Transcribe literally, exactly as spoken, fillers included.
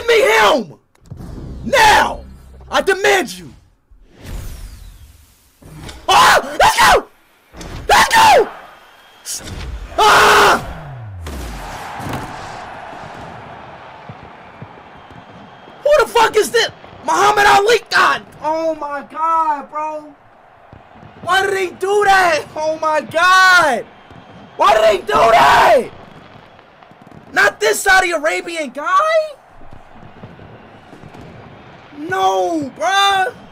me him! Now! I demand you! Ah! Let's go! Let's go! Ah! Who the fuck is this? Muhammad Ali? God! Oh my God, bro! Why did he do that? Oh my God! Why did he do that? Not this Saudi Arabian guy? No, bruh!